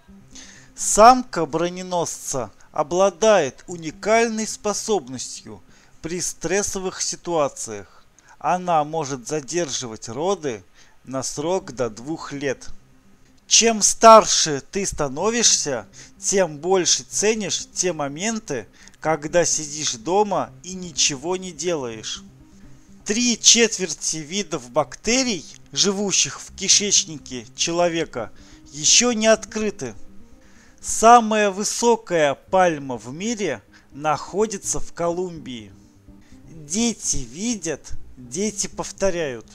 Самка броненосца обладает уникальной способностью при стрессовых ситуациях. Она может задерживать роды на срок до 2 лет. Чем старше ты становишься, тем больше ценишь те моменты, когда сидишь дома и ничего не делаешь. 3/4 видов бактерий, живущих в кишечнике человека, еще не открыты. Самая высокая пальма в мире находится в Колумбии. Дети видят, дети повторяют.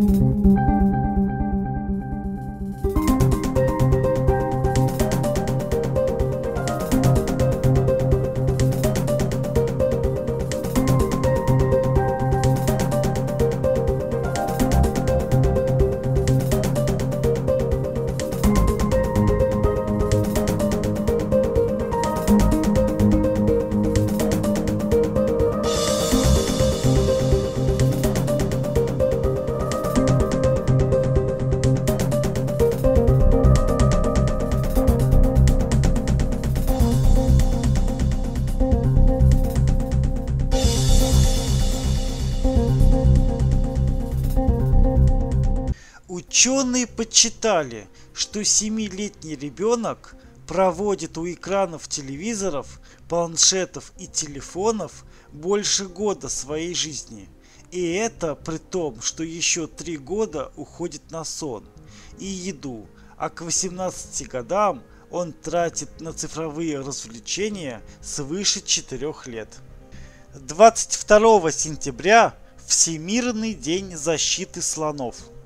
Ученые подсчитали, что 7-летний ребенок проводит у экранов телевизоров, планшетов и телефонов больше года своей жизни. И это при том, что еще 3 года уходит на сон и еду, а к 18 годам он тратит на цифровые развлечения свыше 4 лет. 22 сентября – Всемирный день защиты слонов.